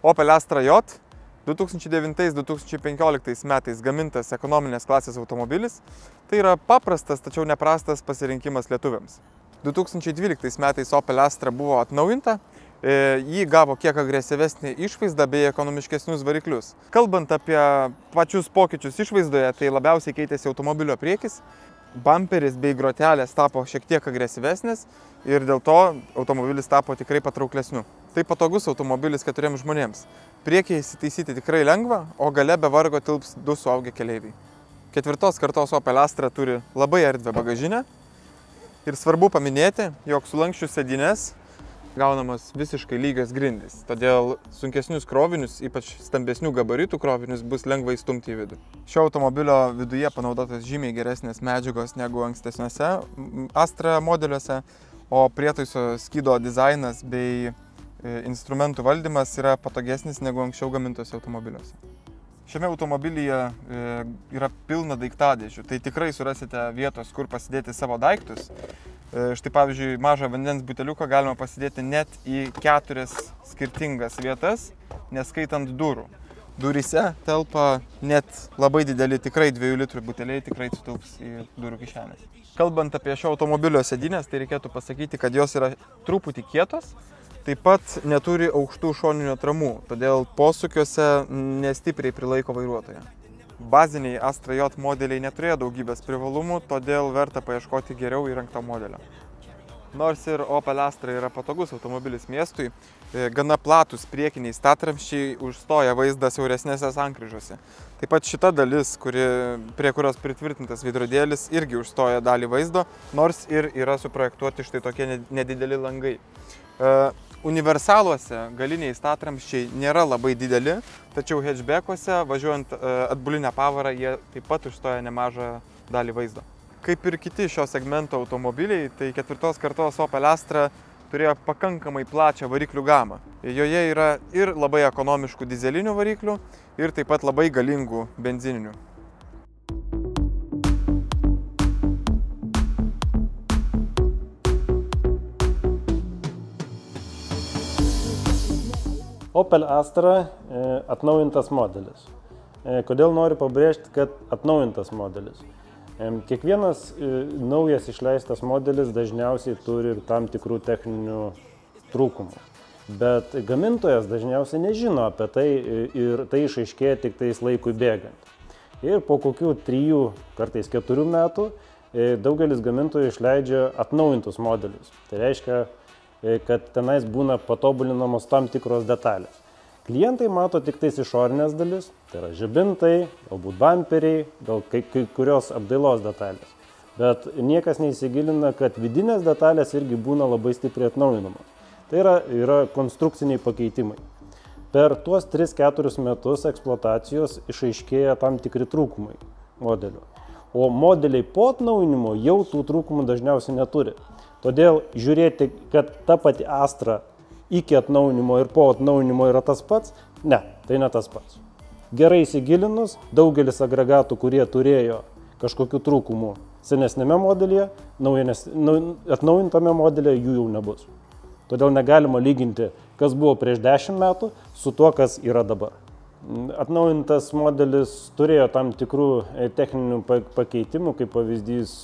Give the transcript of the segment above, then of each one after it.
Opel Astra J 2009-2015 metais gamintas ekonominės klasės automobilis. Tai yra paprastas, tačiau neprastas pasirinkimas lietuviams. 2012 metais Opel Astra buvo atnaujinta, jį gavo kiek agresyvesnį išvaizdą bei ekonomiškesnius variklius. Kalbant apie pačius pokyčius išvaizdoje, tai labiausiai keitėsi automobilio priekis, bamperis bei grotelės tapo šiek tiek agresyvesnis ir dėl to automobilis tapo tikrai patrauklesniu. Tai patogus automobilis 4 žmonėms. Priekyje įsitaisyti tikrai lengva, o gale be vargo tilps 2 suaugę keleiviai. 4 kartos Opel Astra turi labai erdvę bagažinę ir svarbu paminėti, jog sulanksčius sėdynes gaunamos visiškai lygios grindys, todėl sunkesnius krovinius, ypač stambesnių gabaritų krovinius, bus lengva įstumti į vidų. Šio automobilio viduje panaudotos žymiai geresnės medžiagos negu ankstesniuose Astra modeliuose, o prietaiso skydo dizainas bei instrumentų valdymas yra patogesnis negu anksčiau gamintuose automobiliuose. Šiame automobilyje yra pilna daiktadėžių, tai tikrai surasite vietos, kur pasidėti savo daiktus. Štai pavyzdžiui, mažą vandens buteliuką galima pasidėti net į 4 skirtingas vietas, neskaitant durų. Duryse telpa net labai dideli, tikrai 2 litrų buteliai tikrai sutilps į durų kišenės. Kalbant apie šio automobilio sėdynės, tai reikėtų pasakyti, kad jos yra truputį kietos, taip pat neturi aukštų šoninių atramų, todėl posūkiuose nestipriai prilaiko vairuotoją. Baziniai Astra J modeliai neturėjo daugybės privalumų, todėl verta paieškoti geriau įrengto modelio. Nors ir Opel Astra yra patogus automobilis miestui, gana platus priekiniai statramsčiai užstoja vaizdą siauresnėse sankryžose. Taip pat šita dalis, prie kurios pritvirtintas veidrodėlis, irgi užstoja dalį vaizdo, nors ir yra suprojektuoti štai tokie nedideli langai. Universaluose galiniai statramsčiai nėra labai dideli, tačiau hatchbackuose, važiuojant atbulinę pavarą, jie taip pat užstoja nemažą dalį vaizdo. Kaip ir kiti šio segmento automobiliai, tai 4 kartos Opel Astra turėjo pakankamai plačią variklių gamą. Joje yra ir labai ekonomiškų dizelinių variklių, ir taip pat labai galingų benzininių. Opel Astra atnaujintas modelis. Kodėl noriu pabrėžti, kad atnaujintas modelis? Kiekvienas naujas išleistas modelis dažniausiai turi tam tikrų techninių trūkumų. Bet gamintojas dažniausiai nežino apie tai ir tai išaiškėja tik tais laikui bėgant. Ir po kokių 3, kartais 4 metų daugelis gamintojų išleidžia atnaujintus modelius. Tai reiškia, kad tenais būna patobulinamos tam tikros detalės. Klientai mato tik tais išorinės dalis, tai yra žibintai, galbūt bamperiai, gal kai kurios apdailos detalės. Bet niekas neįsigilina, kad vidinės detalės irgi būna labai stipriai atnaujinamos. Tai yra konstrukciniai pakeitimai. Per tuos 3-4 metus eksploatacijos išaiškėja tam tikri trūkumai modelių. O modeliai po atnaujinimo jau tų trūkumų dažniausiai neturi. Todėl žiūrėti, kad ta pati Astra iki atnaujinimo ir po atnaujinimo yra tas pats, ne, tai ne tas pats. Gerai įsigilinus, daugelis agregatų, kurie turėjo kažkokių trūkumų senesnėme modelyje, atnaujintame modelyje jų jau nebus. Todėl negalima lyginti, kas buvo prieš 10 metų su tuo, kas yra dabar. Atnaujintas modelis turėjo tam tikrų techninių pakeitimų, kaip pavyzdys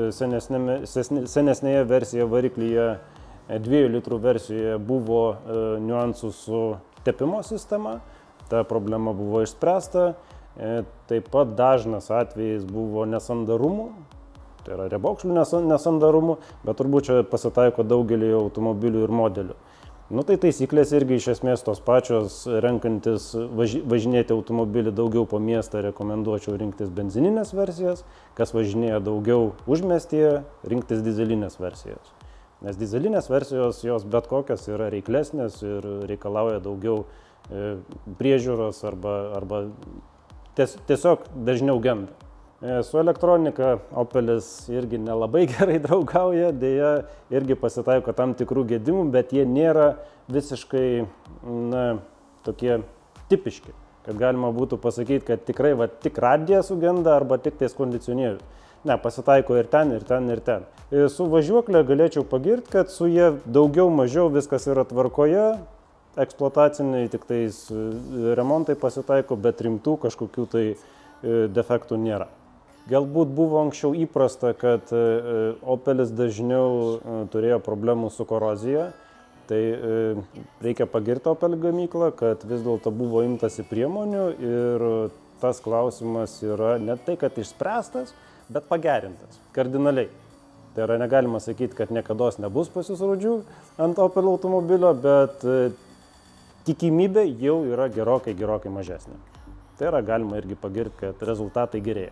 senesnėje versijoje variklyje 2 litrų versijoje buvo niuansų su tepimo sistema, ta problema buvo išspręsta, taip pat dažnas atvejais buvo nesandarumų, tai yra riebokšlių nesandarumų, bet turbūt čia pasitaiko daugelį automobilių ir modelių. Tai taisyklės irgi iš esmės tos pačios, renkantis važinėti automobilį daugiau po miestą, rekomenduočiau rinktis benzininės versijas, kas važinėja daugiau užmiestyje, rinktis dizelinės versijas. Nes dizelinės versijos, jos bet kokios yra reiklesnės ir reikalauja daugiau priežiūros arba tiesiog dažniau genda. Su elektronika Opelis irgi nelabai gerai draugauja, dėja irgi pasitaiko tam tikrų gedimų, bet jie nėra visiškai tokie tipiški, kad galima būtų pasakyti, kad tikrai tik radija sugenda arba tik tais kondicionierius. Ne, pasitaiko ir ten, ir ten, ir ten. Su važiuoklė galėčiau pagirti, kad su jie daugiau mažiau viskas yra tvarkoje, eksploataciniai, tik tais remontai pasitaiko, bet rimtų kažkokių tai defektų nėra. Galbūt buvo anksčiau įprasta, kad Opelis dažniau turėjo problemų su korozija, tai reikia pagirti Opel gamyklą, kad vis dėlto buvo imtasi priemonių ir tas klausimas yra ne tai, kad išspręstas, bet pagerintas kardinaliai. Tai yra negalima sakyti, kad niekados nebus pasisrodžių ant Opel automobilio, bet tikimybė jau yra gerokai mažesnė. Tai yra galima irgi pagirti, kad rezultatai gerėja.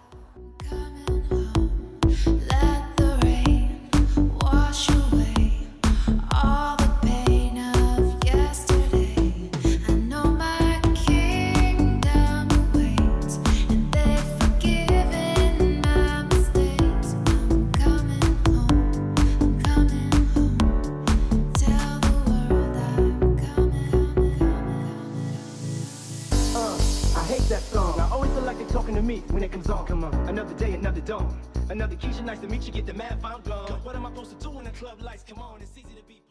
Talking to me when it comes on, come on. Another day, another dawn. Another Keisha, nice to meet you. Get the mad found gone. What am I supposed to do when the club lights come on? It's easy to be.